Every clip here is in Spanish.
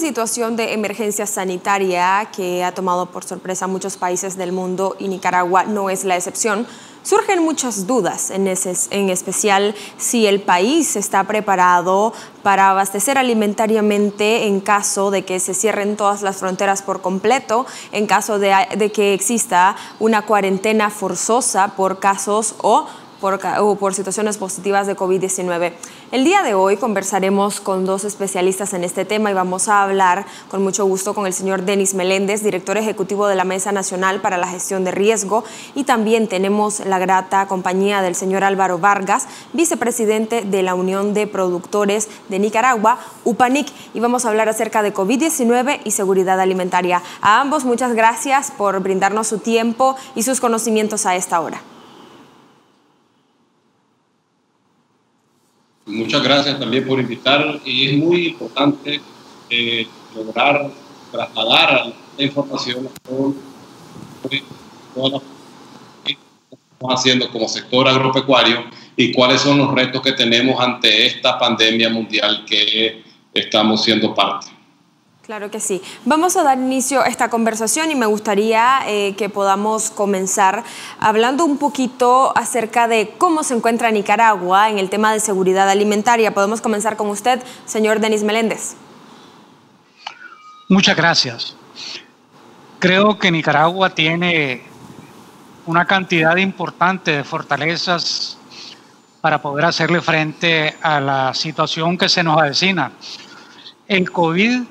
situación de emergencia sanitaria que ha tomado por sorpresa a muchos países del mundo y Nicaragua no es la excepción, surgen muchas dudas, en especial si el país está preparado para abastecer alimentariamente en caso de que se cierren todas las fronteras por completo, en caso de que exista una cuarentena forzosa por casos o por situaciones positivas de COVID-19. El día de hoy conversaremos con dos especialistas en este tema y vamos a hablar con mucho gusto con el señor Denis Meléndez, director ejecutivo de la Mesa Nacional para la Gestión de Riesgo, y también tenemos la grata compañía del señor Álvaro Vargas, vicepresidente de la Unión de Productores de Nicaragua, UPANIC, y vamos a hablar acerca de COVID-19 y seguridad alimentaria. A ambos muchas gracias por brindarnos su tiempo y sus conocimientos a esta hora. Muchas gracias también por invitar, y es muy importante lograr trasladar la información con todas las que estamos haciendo como sector agropecuario y cuáles son los retos que tenemos ante esta pandemia mundial que estamos siendo parte. Claro que sí. Vamos a dar inicio a esta conversación y me gustaría que podamos comenzar hablando un poquito acerca de cómo se encuentra Nicaragua en el tema de seguridad alimentaria. Podemos comenzar con usted, señor Denis Meléndez. Muchas gracias. Creo que Nicaragua tiene una cantidad importante de fortalezas para poder hacerle frente a la situación que se nos avecina. El COVID-19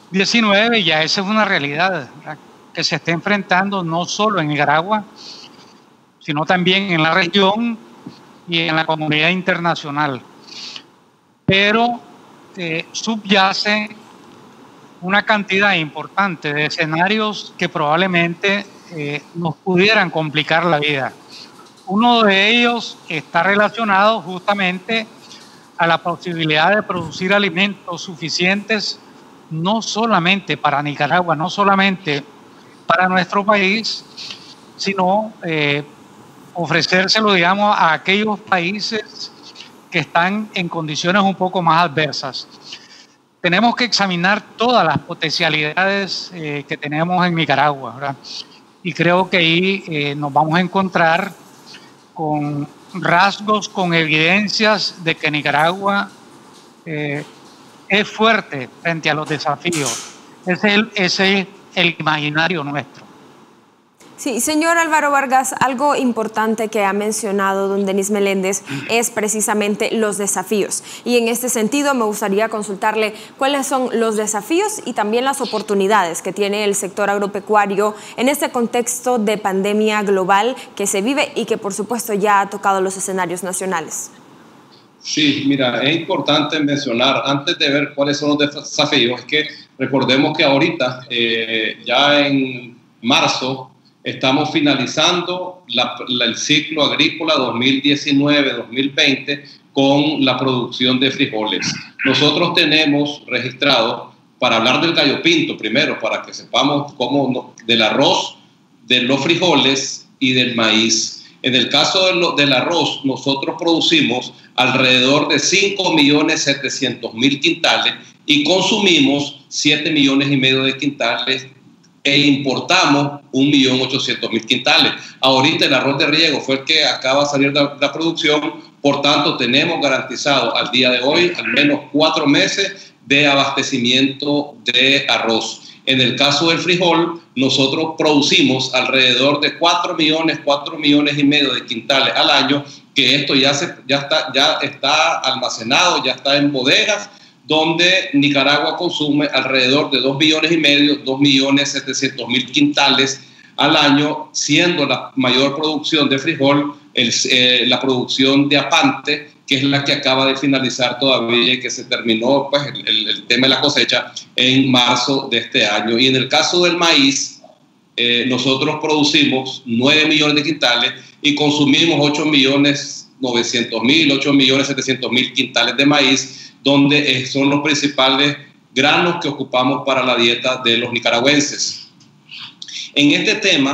ya esa es una realidad que se está enfrentando no solo en Nicaragua, sino también en la región y en la comunidad internacional. Pero subyace una cantidad importante de escenarios que probablemente nos pudieran complicar la vida. Uno de ellos está relacionado justamente a la posibilidad de producir alimentos suficientes no solamente para Nicaragua, no solamente para nuestro país, sino ofrecérselo, digamos, a aquellos países que están en condiciones un poco más adversas. Tenemos que examinar todas las potencialidades que tenemos en Nicaragua, ¿verdad? Y creo que ahí nos vamos a encontrar con rasgos, con evidencias de que Nicaragua es fuerte frente a los desafíos. Ese es el imaginario nuestro. Sí, señor Álvaro Vargas, algo importante que ha mencionado don Denis Meléndez es precisamente los desafíos. Y en este sentido me gustaría consultarle cuáles son los desafíos y también las oportunidades que tiene el sector agropecuario en este contexto de pandemia global que se vive y que por supuesto ya ha tocado los escenarios nacionales. Sí, mira, es importante mencionar, antes de ver cuáles son los desafíos, es que recordemos que ahorita, ya en marzo, estamos finalizando el ciclo agrícola 2019-2020 con la producción de frijoles. Nosotros tenemos registrado, para hablar del gallo pinto primero, para que sepamos cómo, del arroz, de los frijoles y del maíz. En el caso del arroz, nosotros producimos alrededor de 5.700.000 quintales y consumimos 7,5 millones de quintales e importamos 1.800.000 quintales. Ahorita el arroz de riego fue el que acaba de salir de la producción, por tanto tenemos garantizado al día de hoy al menos 4 meses de abastecimiento de arroz. En el caso del frijol, nosotros producimos alrededor de 4 millones y medio de quintales al año, que esto ya está almacenado, ya está en bodegas, donde Nicaragua consume alrededor de 2,5 millones, 2.700.000 quintales al año, siendo la mayor producción de frijol la producción de apante, que es la que acaba de finalizar todavía y que se terminó pues, el tema de la cosecha en marzo de este año. Y en el caso del maíz, nosotros producimos 9 millones de quintales y consumimos 8.900.000, 8.700.000 quintales de maíz, donde son los principales granos que ocupamos para la dieta de los nicaragüenses. En este tema,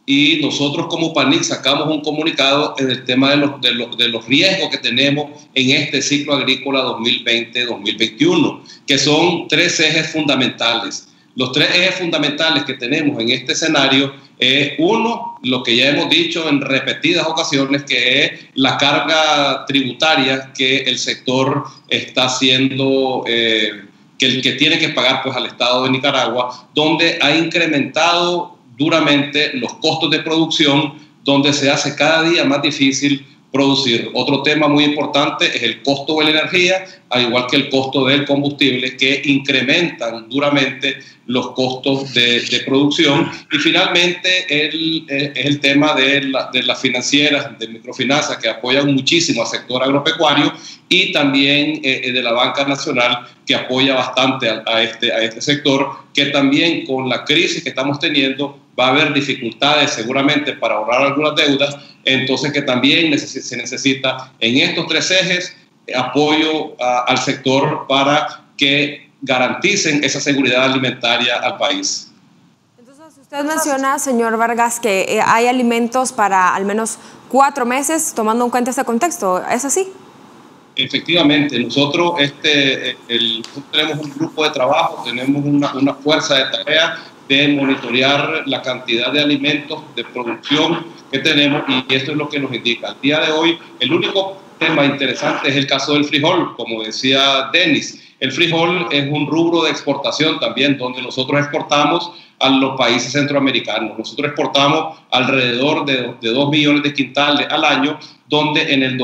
y nosotros como PANIC sacamos un comunicado en el tema de los riesgos que tenemos en este ciclo agrícola 2020-2021, que son 3 ejes fundamentales. Los 3 ejes fundamentales que tenemos en este escenario es, uno, lo que ya hemos dicho en repetidas ocasiones, que es la carga tributaria que el sector está haciendo, que tiene que pagar pues, al Estado de Nicaragua, donde ha incrementado duramente los costos de producción, donde se hace cada día más difícil producir. Otro tema muy importante es el costo de la energía, al igual que el costo del combustible, que incrementan duramente los costos de producción. Y finalmente el tema de las financieras, de microfinanzas, que apoyan muchísimo al sector agropecuario, y también de la Banca Nacional, que apoya bastante a este sector, que también con la crisis que estamos teniendo va a haber dificultades seguramente para ahorrar algunas deudas, entonces que también se necesita en estos 3 ejes apoyo al sector para que garanticen esa seguridad alimentaria al país. Entonces, usted menciona, señor Vargas, que hay alimentos para al menos 4 meses, tomando en cuenta este contexto, ¿es así? Efectivamente, nosotros tenemos un grupo de trabajo, tenemos una fuerza de tarea de monitorear la cantidad de alimentos de producción que tenemos, y esto es lo que nos indica. Al día de hoy, el único tema interesante es el caso del frijol, como decía Denis. El frijol es un rubro de exportación también, donde nosotros exportamos a los países centroamericanos. Nosotros exportamos alrededor de 2 millones de quintales al año, donde en el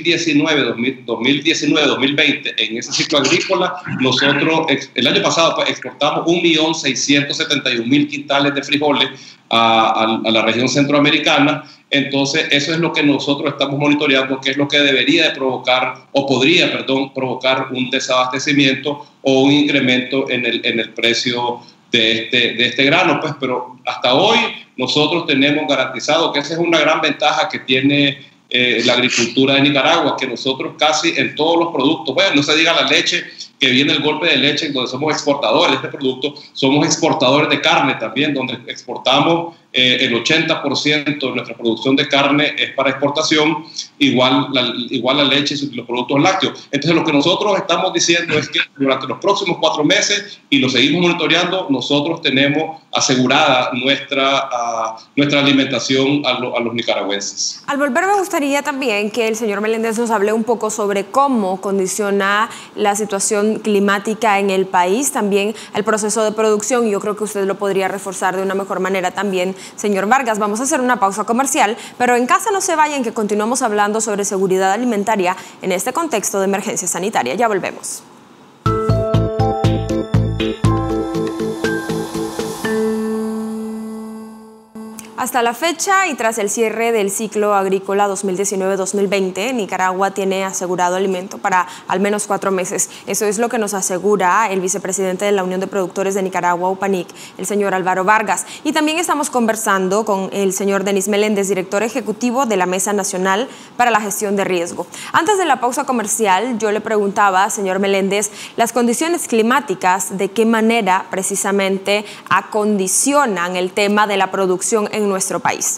2019-2020, en ese ciclo agrícola, nosotros, el año pasado exportamos 1.671.000 quintales de frijoles a la región centroamericana. Entonces, eso es lo que nosotros estamos monitoreando, que es lo que debería de provocar, o podría, provocar un desabastecimiento o un incremento en el precio de este grano. Pues, pero hasta hoy nosotros tenemos garantizado, que esa es una gran ventaja que tiene la agricultura de Nicaragua, que nosotros casi en todos los productos, bueno, no se diga la leche, que viene el golpe de leche, donde somos exportadores de este producto, somos exportadores de carne también, donde exportamos el 80% de nuestra producción de carne es para exportación, igual la leche y los productos lácteos. Entonces, lo que nosotros estamos diciendo es que durante los próximos 4 meses, y lo seguimos monitoreando, nosotros tenemos asegurada nuestra alimentación a los nicaragüenses. Al volver, me gustaría también que el señor Meléndez nos hable un poco sobre cómo condiciona la situación climática en el país, también el proceso de producción. Yo creo que usted lo podría reforzar de una mejor manera también, señor Vargas. Vamos a hacer una pausa comercial, pero en casa no se vayan, que continuamos hablando sobre seguridad alimentaria en este contexto de emergencia sanitaria. Ya volvemos. Hasta la fecha y tras el cierre del ciclo agrícola 2019-2020, Nicaragua tiene asegurado alimento para al menos 4 meses. Eso es lo que nos asegura el vicepresidente de la Unión de Productores de Nicaragua, UPANIC, el señor Álvaro Vargas. Y también estamos conversando con el señor Denis Meléndez, director ejecutivo de la Mesa Nacional para la Gestión de Riesgo. Antes de la pausa comercial, yo le preguntaba, señor Meléndez, las condiciones climáticas, ¿de qué manera precisamente acondicionan el tema de la producción en nuestro país?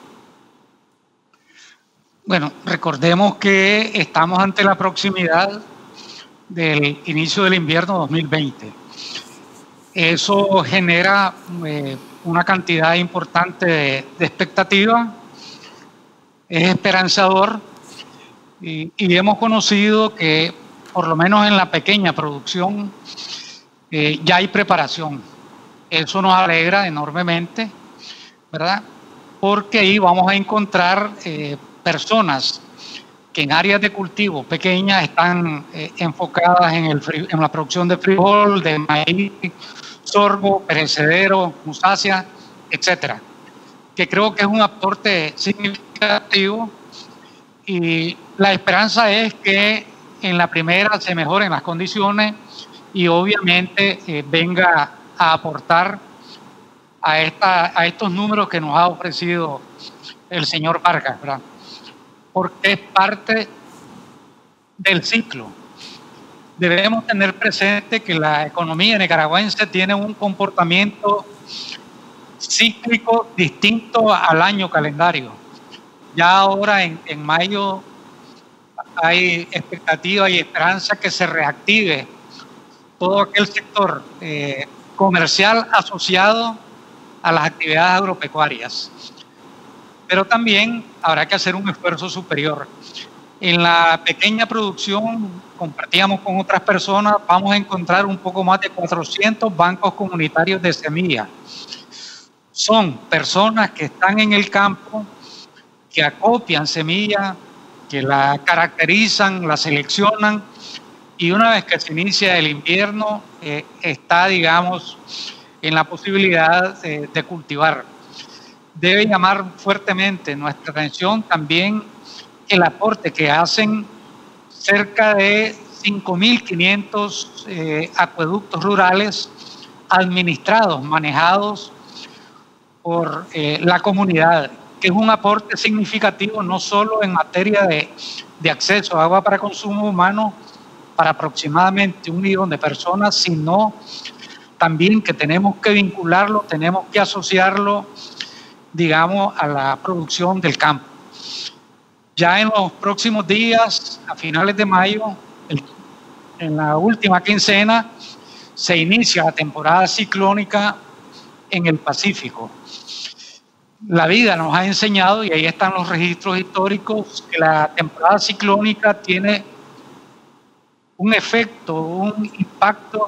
Bueno, recordemos que estamos ante la proximidad del inicio del invierno 2020. Eso genera una cantidad importante de expectativa, es esperanzador, y hemos conocido que por lo menos en la pequeña producción ya hay preparación. Eso nos alegra enormemente, ¿verdad? Porque ahí vamos a encontrar personas que en áreas de cultivo pequeñas están enfocadas en la producción de frijol, de maíz, sorgo, perecedero, musácea, etcétera, que creo que es un aporte significativo, y la esperanza es que en la primera se mejoren las condiciones y obviamente venga a aportar a estos números que nos ha ofrecido el señor Vargas, ¿verdad? Porque es parte del ciclo. Debemos tener presente que la economía nicaragüense tiene un comportamiento cíclico distinto al año calendario. Ya ahora en mayo hay expectativa y esperanza que se reactive todo aquel sector comercial asociado a las actividades agropecuarias. Pero también habrá que hacer un esfuerzo superior. En la pequeña producción, compartíamos con otras personas, vamos a encontrar un poco más de 400 bancos comunitarios de semilla. Son personas que están en el campo, que acopian semilla, que la caracterizan, la seleccionan, y una vez que se inicia el invierno, está, digamos, en la posibilidad de cultivar. Debe llamar fuertemente nuestra atención también el aporte que hacen cerca de 5.500 acueductos rurales administrados, manejados por la comunidad, que es un aporte significativo no solo en materia de acceso a agua para consumo humano para aproximadamente 1 millón de personas, sino también que tenemos que vincularlo, tenemos que asociarlo, digamos, a la producción del campo. Ya en los próximos días, a finales de mayo, en la última quincena, se inicia la temporada ciclónica en el Pacífico. La vida nos ha enseñado, y ahí están los registros históricos, que la temporada ciclónica tiene un efecto, un impacto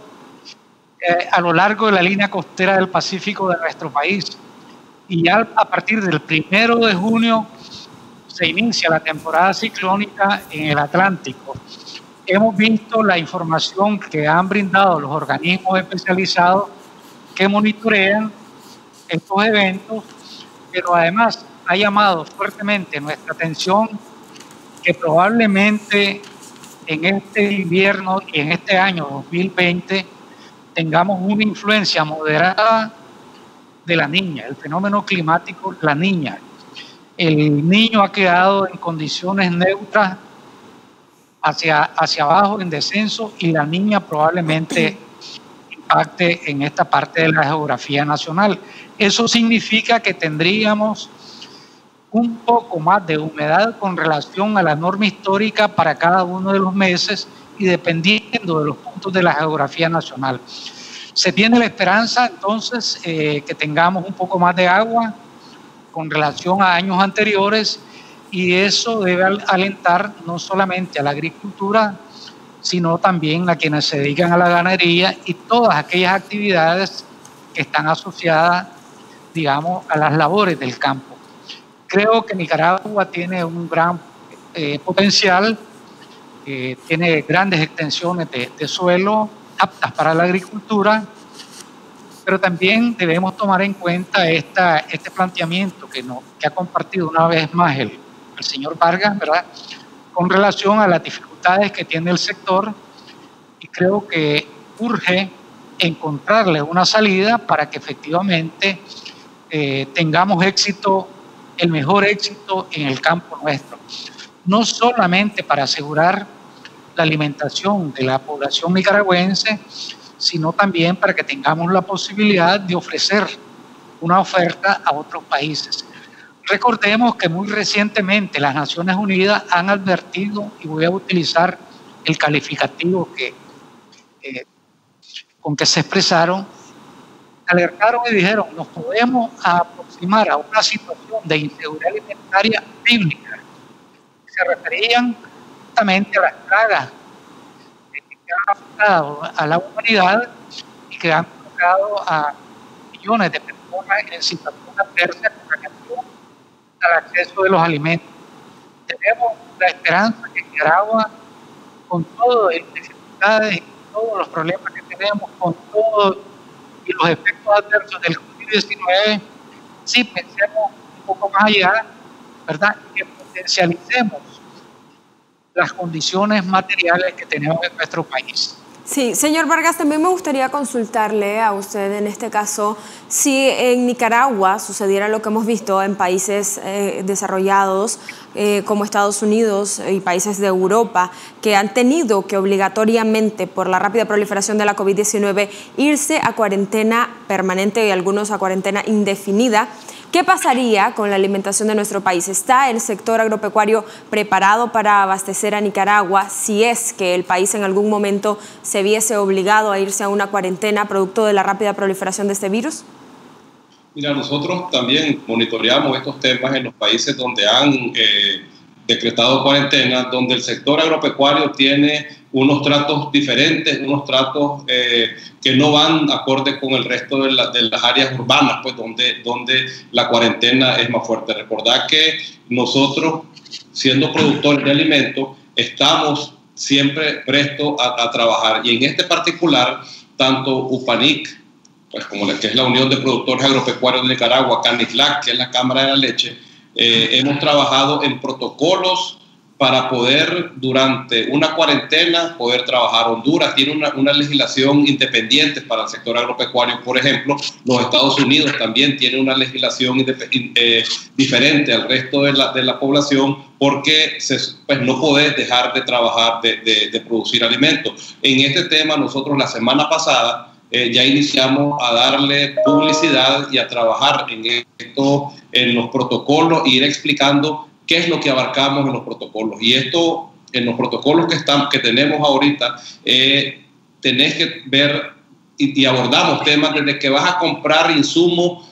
a lo largo de la línea costera del Pacífico de nuestro país. Y ya a partir del 1 de junio se inicia la temporada ciclónica en el Atlántico. Hemos visto la información que han brindado los organismos especializados que monitorean estos eventos, pero además ha llamado fuertemente nuestra atención que probablemente en este invierno y en este año 2020 tengamos una influencia moderada de la Niña, el fenómeno climático La Niña. El niño ha quedado en condiciones neutras hacia abajo en descenso, y la Niña probablemente impacte en esta parte de la geografía nacional. Eso significa que tendríamos un poco más de humedad con relación a la norma histórica para cada uno de los meses y dependiendo de los puntos de la geografía nacional. Se tiene la esperanza entonces que tengamos un poco más de agua con relación a años anteriores, y eso debe alentar no solamente a la agricultura, sino también a quienes se dedican a la ganadería y todas aquellas actividades que están asociadas, digamos, a las labores del campo. Creo que Nicaragua tiene un gran potencial, tiene grandes extensiones de suelo aptas para la agricultura, pero también debemos tomar en cuenta este planteamiento que ha compartido una vez más el señor Vargas, ¿verdad?, con relación a las dificultades que tiene el sector, y creo que urge encontrarle una salida para que efectivamente tengamos éxito, el mejor éxito en el campo nuestro, no solamente para asegurar la alimentación de la población nicaragüense, sino también para que tengamos la posibilidad de ofrecer una oferta a otros países. Recordemos que muy recientemente las Naciones Unidas han advertido, y voy a utilizar el calificativo con que se expresaron, alertaron y dijeron: nos podemos aproximar a una situación de inseguridad alimentaria bíblica. Se referían justamente a las plagas que han afectado a la humanidad y que han tocado a millones de personas en situación adversa con relación al acceso de los alimentos. Tenemos la esperanza que Nicaragua, con todas las dificultades y todos los problemas que tenemos, con todos y los efectos adversos del COVID-19, sí pensemos un poco más allá, ¿verdad?, y que potencialicemos las condiciones materiales que tenemos en nuestro país. Sí, señor Vargas, también me gustaría consultarle a usted en este caso si en Nicaragua sucediera lo que hemos visto en países desarrollados como Estados Unidos y países de Europa, que han tenido que obligatoriamente, por la rápida proliferación de la COVID-19, irse a cuarentena permanente y algunos a cuarentena indefinida. ¿Qué pasaría con la alimentación de nuestro país? ¿Está el sector agropecuario preparado para abastecer a Nicaragua si es que el país en algún momento se viese obligado a irse a una cuarentena producto de la rápida proliferación de este virus? Mira, nosotros también monitoreamos estos temas en los países donde han decretado cuarentena, donde el sector agropecuario tiene unos tratos diferentes, unos tratos que no van acorde con el resto de las áreas urbanas, pues donde la cuarentena es más fuerte. Recordad que nosotros, siendo productores de alimentos, estamos siempre prestos a trabajar. Y en este particular, tanto UPANIC, pues como que es la Unión de Productores Agropecuarios de Nicaragua, CANICLAC, que es la Cámara de la Leche, hemos trabajado en protocolos para poder, durante una cuarentena, poder trabajar. Honduras tiene una legislación independiente para el sector agropecuario, por ejemplo. Los Estados Unidos también tienen una legislación diferente al resto de la población, porque pues no podés dejar de trabajar, de producir alimentos. En este tema, nosotros la semana pasada ya iniciamos a darle publicidad y a trabajar en los protocolos e ir explicando qué es lo que abarcamos en los protocolos. Y esto, en los protocolos que tenemos ahorita, tenés que ver y abordamos temas desde que vas a comprar insumos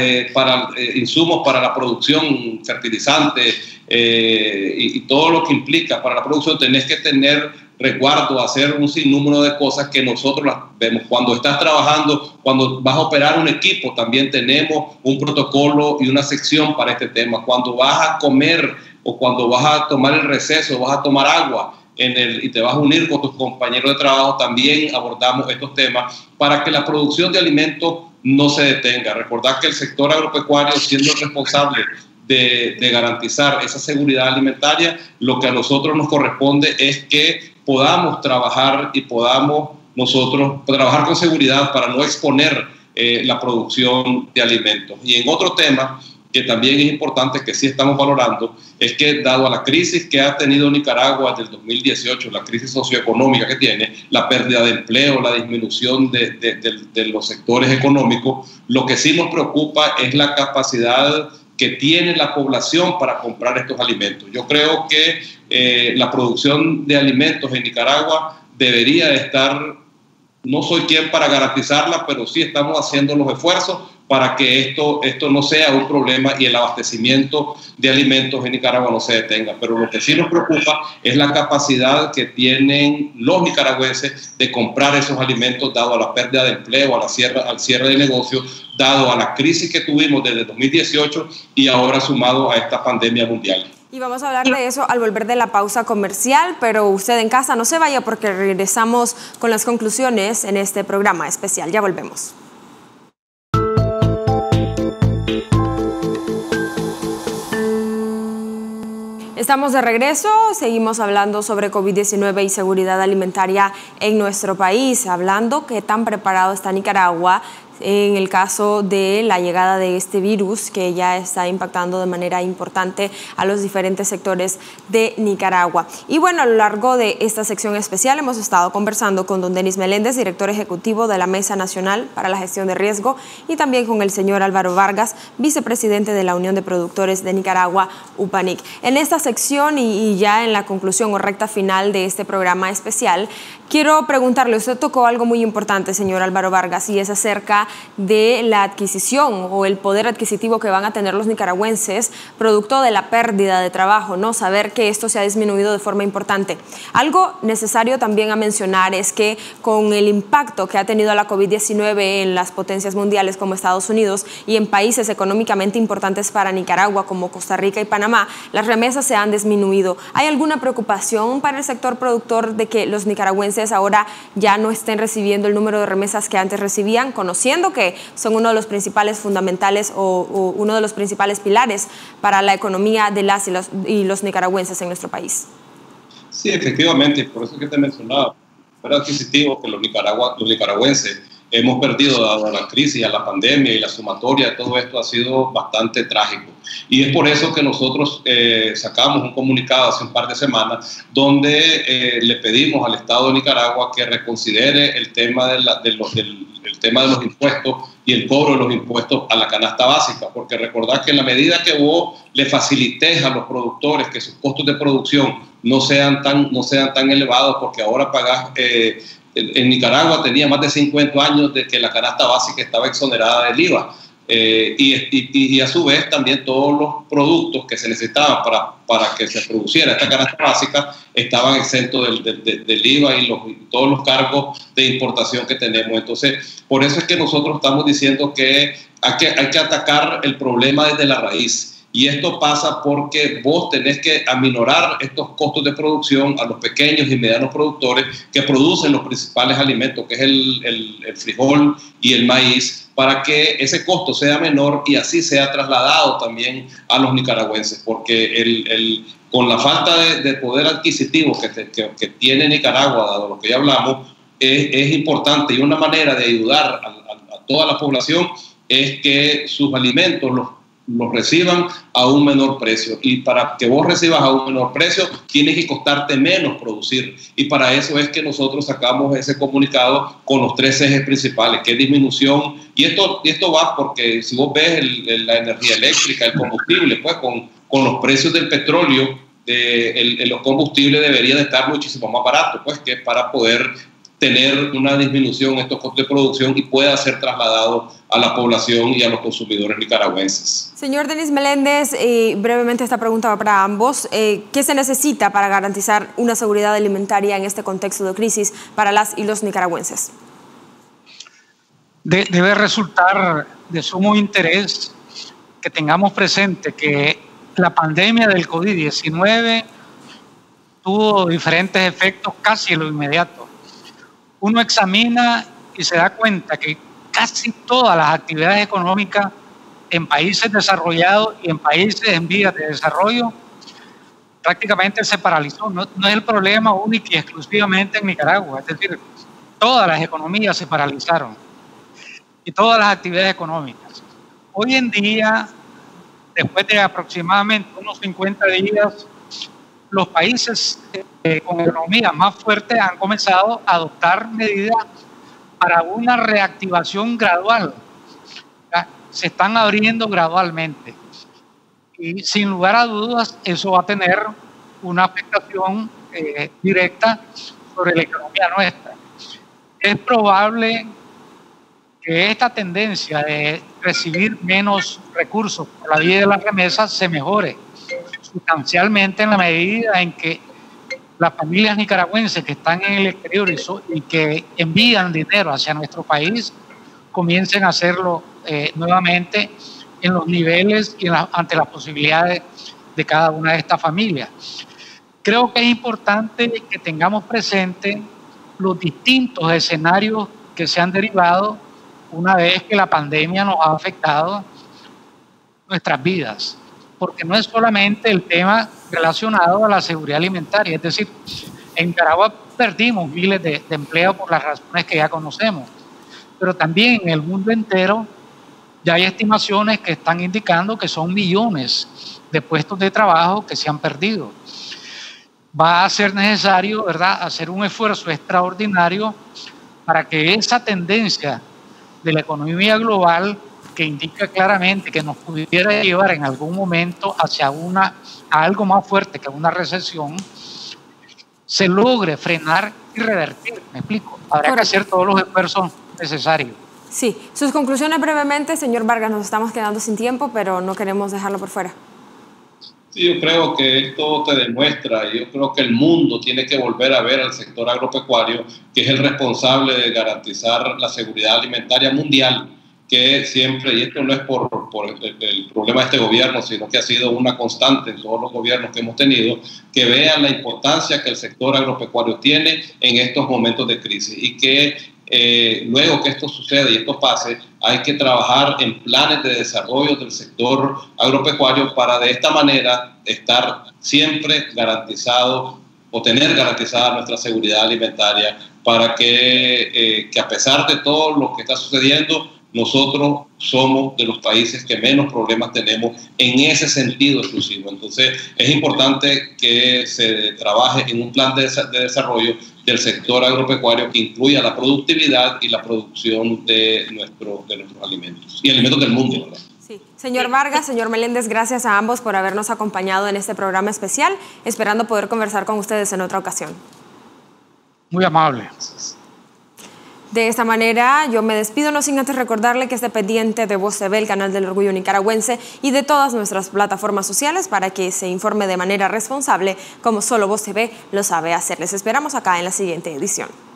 para la producción, fertilizantes y todo lo que implica para la producción. Tenés que tener resguardo, hacer un sinnúmero de cosas que nosotros las vemos. Cuando estás trabajando, cuando vas a operar un equipo, también tenemos un protocolo y una sección para este tema. Cuando vas a comer o cuando vas a tomar el receso, vas a tomar agua y te vas a unir con tus compañeros de trabajo, también abordamos estos temas para que la producción de alimentos no se detenga. Recordad que el sector agropecuario, siendo responsable de garantizar esa seguridad alimentaria, lo que a nosotros nos corresponde es que podamos trabajar y podamos nosotros trabajar con seguridad para no exponer la producción de alimentos. Y en otro tema que también es importante, que sí estamos valorando, es que dado a la crisis que ha tenido Nicaragua desde el 2018, la crisis socioeconómica que tiene, la pérdida de empleo, la disminución de los sectores económicos, lo que sí nos preocupa es la capacidad que tiene la población para comprar estos alimentos. Yo creo que la producción de alimentos en Nicaragua debería de estar, no soy quien para garantizarla, pero sí estamos haciendo los esfuerzos para que esto no sea un problema y el abastecimiento de alimentos en Nicaragua no se detenga. Pero lo que sí nos preocupa es la capacidad que tienen los nicaragüenses de comprar esos alimentos, dado a la pérdida de empleo, al cierre de negocios, dado a la crisis que tuvimos desde 2018 y ahora sumado a esta pandemia mundial. Y vamos a hablar de eso al volver de la pausa comercial, pero usted en casa no se vaya porque regresamos con las conclusiones en este programa especial. Ya volvemos. Estamos de regreso, seguimos hablando sobre COVID-19 y seguridad alimentaria en nuestro país, hablando qué tan preparado está Nicaragua en el caso de la llegada de este virus que ya está impactando de manera importante a los diferentes sectores de Nicaragua. Y bueno, a lo largo de esta sección especial hemos estado conversando con don Denis Meléndez, director ejecutivo de la Mesa Nacional para la Gestión de Riesgo, y también con el señor Álvaro Vargas, vicepresidente de la Unión de Productores de Nicaragua, UPANIC. En esta sección y ya en la conclusión o recta final de este programa especial, quiero preguntarle, usted tocó algo muy importante, señor Álvaro Vargas, y es acerca de la adquisición o el poder adquisitivo que van a tener los nicaragüenses producto de la pérdida de trabajo, ¿no? Saber que esto se ha disminuido de forma importante. Algo necesario también a mencionar es que con el impacto que ha tenido la COVID-19 en las potencias mundiales como Estados Unidos y en países económicamente importantes para Nicaragua como Costa Rica y Panamá, las remesas se han disminuido. ¿Hay alguna preocupación para el sector productor de que los nicaragüenses ahora ya no estén recibiendo el número de remesas que antes recibían, conociendo que son uno de los principales fundamentales o uno de los principales pilares para la economía de las y los nicaragüenses en nuestro país? Sí, efectivamente, por eso que te mencionaba. poder adquisitivo que los nicaragüenses hemos perdido dado a la crisis, a la pandemia, y la sumatoria de todo esto ha sido bastante trágico. Y es por eso que nosotros sacamos un comunicado hace un par de semanas donde le pedimos al Estado de Nicaragua que reconsidere el tema de los impuestos y el cobro de los impuestos a la canasta básica, porque recordad que en la medida que vos le facilites a los productores que sus costos de producción no sean tan elevados, porque ahora pagás... en Nicaragua tenía más de 50 años de que la canasta básica estaba exonerada del IVA, y a su vez también todos los productos que se necesitaban para que se produciera esta canasta básica estaban exentos del IVA y todos los cargos de importación que tenemos. Entonces, por eso es que nosotros estamos diciendo que hay que atacar el problema desde la raíz. Y esto pasa porque vos tenés que aminorar estos costos de producción a los pequeños y medianos productores que producen los principales alimentos, que es el frijol y el maíz, para que ese costo sea menor y así sea trasladado también a los nicaragüenses. Porque con la falta de poder adquisitivo que tiene Nicaragua, dado lo que ya hablamos, es importante, y una manera de ayudar a toda la población es que sus alimentos los reciban a un menor precio, y para que vos recibas a un menor precio tiene que costarte menos producir, y para eso es que nosotros sacamos ese comunicado con los 3 ejes principales, que es disminución, y esto va porque si vos ves la energía eléctrica, el combustible, pues con los precios del petróleo, los combustibles deberían de estar muchísimo más baratos, pues, que para poder tener una disminución en estos costos de producción y pueda ser trasladado a la población y a los consumidores nicaragüenses. Señor Denis Meléndez, brevemente esta pregunta va para ambos. ¿Qué se necesita para garantizar una seguridad alimentaria en este contexto de crisis para las y los nicaragüenses? Debe resultar de sumo interés que tengamos presente que la pandemia del COVID-19 tuvo diferentes efectos casi en lo inmediato. Uno examina y se da cuenta que casi todas las actividades económicas en países desarrollados y en países en vías de desarrollo prácticamente se paralizó. No es el problema único y exclusivamente en Nicaragua, es decir, todas las economías se paralizaron y todas las actividades económicas. Hoy en día, después de aproximadamente unos 50 días, los países con economías más fuertes han comenzado a adoptar medidas para una reactivación gradual. ¿Ya? Se están abriendo gradualmente. Y sin lugar a dudas, eso va a tener una afectación directa sobre la economía nuestra. Es probable que esta tendencia de recibir menos recursos por la vía de las remesas se mejore sustancialmente en la medida en que las familias nicaragüenses que están en el exterior y que envían dinero hacia nuestro país comiencen a hacerlo nuevamente en los niveles y ante las posibilidades de cada una de estas familias. Creo que es importante que tengamos presente los distintos escenarios que se han derivado una vez que la pandemia nos ha afectado nuestras vidas, porque no es solamente el tema relacionado a la seguridad alimentaria, es decir, en Nicaragua perdimos miles de empleos por las razones que ya conocemos, pero también en el mundo entero ya hay estimaciones que están indicando que son millones de puestos de trabajo que se han perdido. Va a ser necesario, ¿verdad?, hacer un esfuerzo extraordinario para que esa tendencia de la economía global, que indica claramente que nos pudiera llevar en algún momento hacia algo más fuerte que una recesión, se logre frenar y revertir. ¿Me explico? Habrá que hacer todos los esfuerzos necesarios. Sí, sus conclusiones brevemente, señor Vargas. Nos estamos quedando sin tiempo, pero no queremos dejarlo por fuera. Sí, yo creo que esto te demuestra, y yo creo que el mundo tiene que volver a ver al sector agropecuario, que es el responsable de garantizar la seguridad alimentaria mundial, que siempre, y esto no es por el problema de este gobierno, sino que ha sido una constante en todos los gobiernos que hemos tenido, que vean la importancia que el sector agropecuario tiene en estos momentos de crisis, y que luego que esto suceda y esto pase, hay que trabajar en planes de desarrollo del sector agropecuario para de esta manera estar siempre garantizado o tener garantizada nuestra seguridad alimentaria para que a pesar de todo lo que está sucediendo, nosotros somos de los países que menos problemas tenemos en ese sentido exclusivo. Entonces, es importante que se trabaje en un plan de desarrollo del sector agropecuario que incluya la productividad y la producción de nuestros alimentos y alimentos del mundo, ¿verdad? Sí. Señor Vargas, señor Meléndez, gracias a ambos por habernos acompañado en este programa especial, esperando poder conversar con ustedes en otra ocasión. Muy amable. De esta manera yo me despido, no sin antes recordarle que esté pendiente de Voz TV, el canal del orgullo nicaragüense, y de todas nuestras plataformas sociales para que se informe de manera responsable como solo Voz TV lo sabe hacer. Les esperamos acá en la siguiente edición.